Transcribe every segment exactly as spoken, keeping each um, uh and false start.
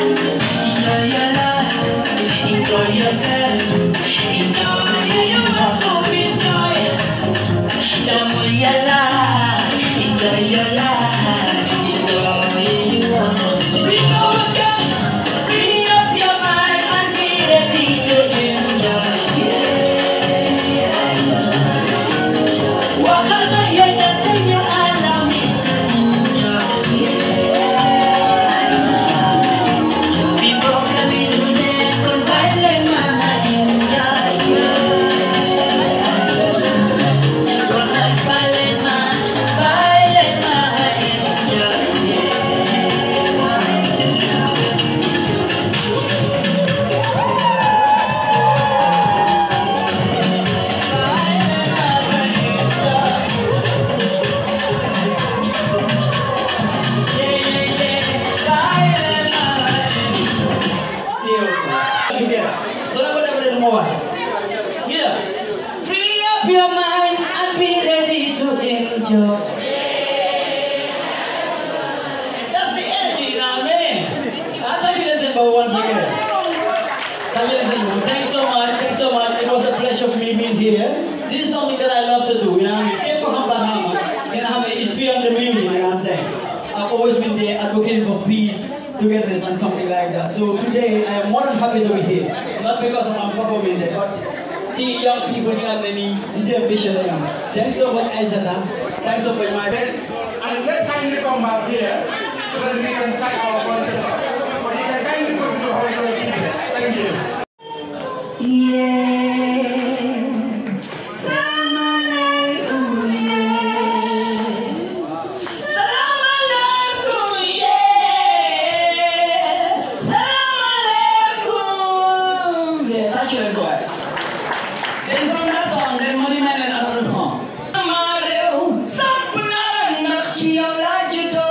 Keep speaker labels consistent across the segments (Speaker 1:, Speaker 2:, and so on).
Speaker 1: Enjoy your life, enjoy yourself, enjoy you have to enjoy. Don't worry your life, enjoy your life, enjoy you have to. Free up your mind and be ready to enjoy. Yeah. Walk on the edge and you allow me to enjoy. Yeah. Be broken, be looted, come by, let mama enjoy. Yeah. Run like violent man, violent mama enjoy. Yeah. Free up your mind and be ready to enjoy. That's the energy now, man. Thank you, December, once again. Thank you, December. Thanks so much. Thanks so much. It was a pleasure for me being here. This is something that I love to do. You know what I mean? You know what I mean? It's beyond the music, you know what I'm saying? I've always been there advocating for peace, togetherness, and something like that. So today, I am more than happy to be here. Not because I'm performing there, but see young people here and me, this is a vision. Thanks so much, Isabella. Thanks so much, my friend.
Speaker 2: And let's kindly come back here so that we can start our process. But you can kindly go to how you achieve it. Thank you.
Speaker 1: Yeah. Salam alaikum, yeah. Salam alaikum, yeah. Salam alaikum. Yeah, thank you, boy. Then from that song, then Money Man and another song. Mario, Sapna, Nakchio, Lajito.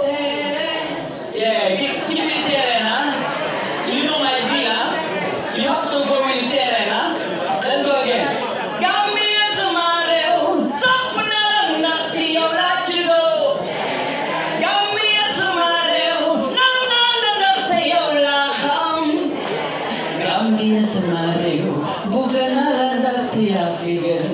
Speaker 1: Yeah, give me the terrain, huh? You know my idea. You have to go with the terrain, huh? Let's go again. Gambia, Mario, Sapna, Nakchio, Lajito. Gambia, Mario, Nana, Nakchio, Laham. Gambia, Mario, Bugana, Nakchio, Figures.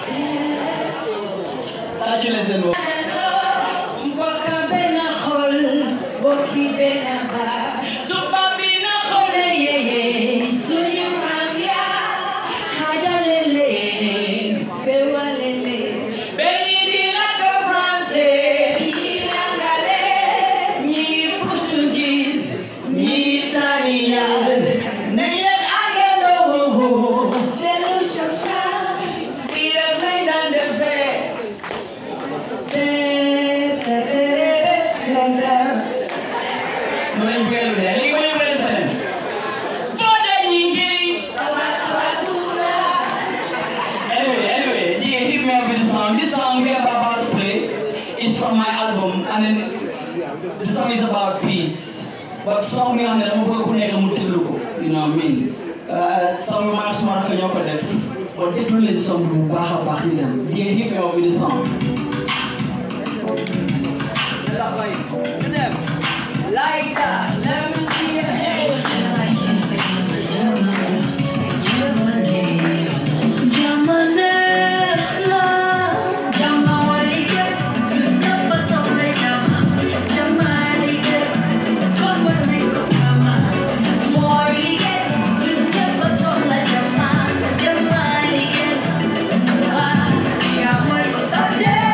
Speaker 1: Thank you, Boka bena khol, boki bena ba, tuba bena khole ye ye, suyu ramya, haja lele, bewa lele, beyi di la ko France, ni angale, ni Portuguese, ni Italian, ne yen agelo, velu chosa, ira bena de fe. This song we are about to play is from my album, and then the song is about peace. But song we are going to you know what I mean? Uh, song we are smart to you, but they do let some who baha baha them. They hit me up with the song. Like that, let me see your hands. Yeah.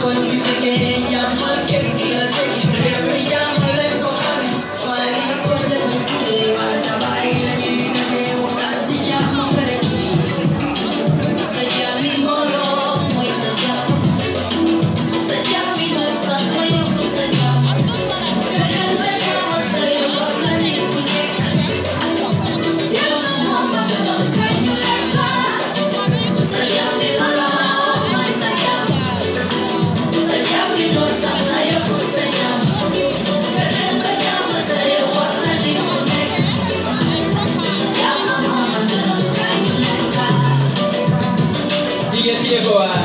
Speaker 1: Diga, diga, boa.